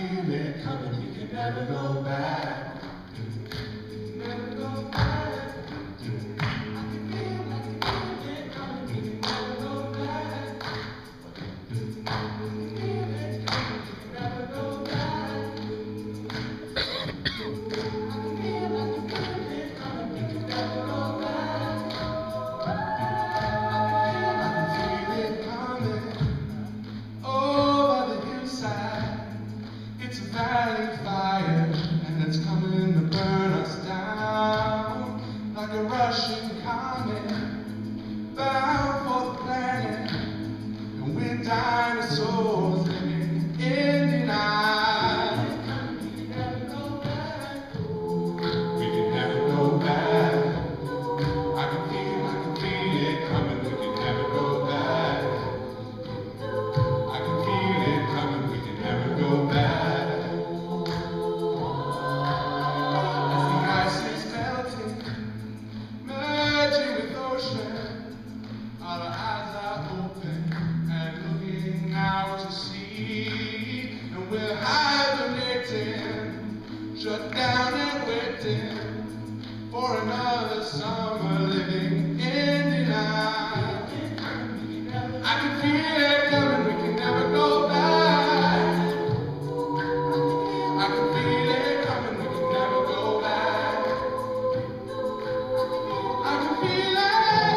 feel it coming, we can never go back. Never go back. I can feel it coming, we can never go back. I can feel it coming, we can never go back. I can feel it coming, we can never go back. I can feel it coming over the hillside. It's a valley fire, and it's coming to burn us down like a Russian comet bound for the planet. And we're dinosaurs living in denial. We can never go back. We can never go back. I can feel it coming. We can never go back. I can feel it coming. We can never go back. And we're hibernating, shut down and waiting for another summer living in denial. I can feel it coming, we can never go back. I can feel it coming, we can never go back. I can feel it.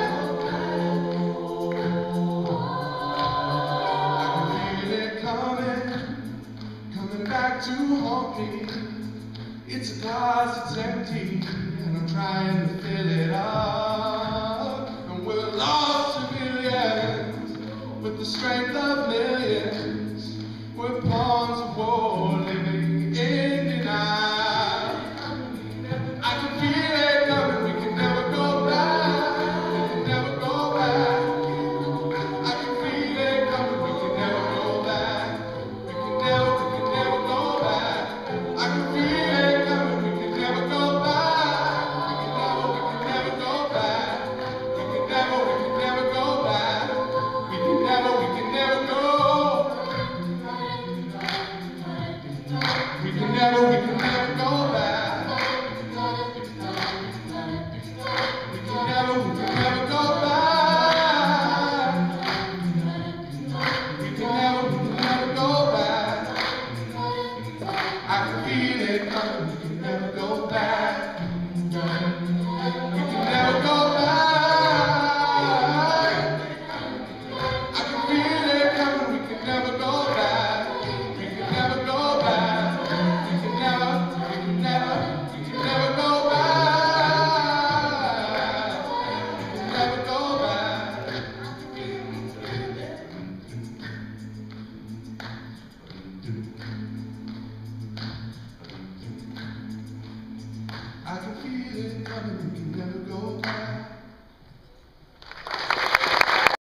Coming back to haunt me. It's a glass that's empty, and I'm trying to fill it up. And we're lost civilians with the strength of